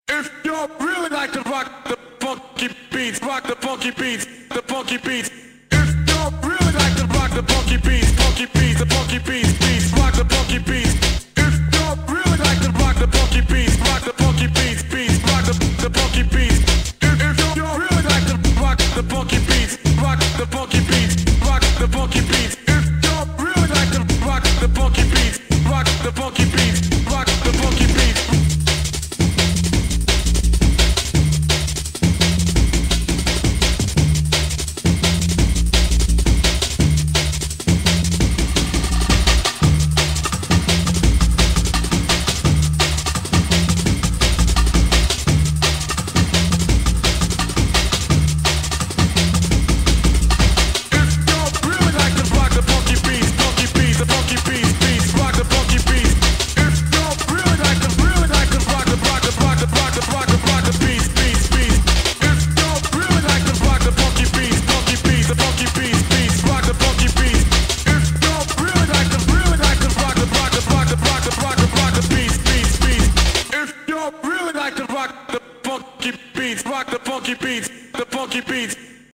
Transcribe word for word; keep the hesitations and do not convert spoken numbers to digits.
If you really like to rock the funky beats, rock the funky beats, the funky beats. If you really like to rock the funky beats, funky beats, the funky beats, beats, rock the funky beats. If you really like to rock the funky beats, rock the funky beats, beats, rock the the funky beats. If, if you really like to rock the funky beats, rock the funky beats, rock the funky beats. If you really like to rock the funky beats, rock the funky beats, rock the funky beats. Rock the funky beats, the funky beats.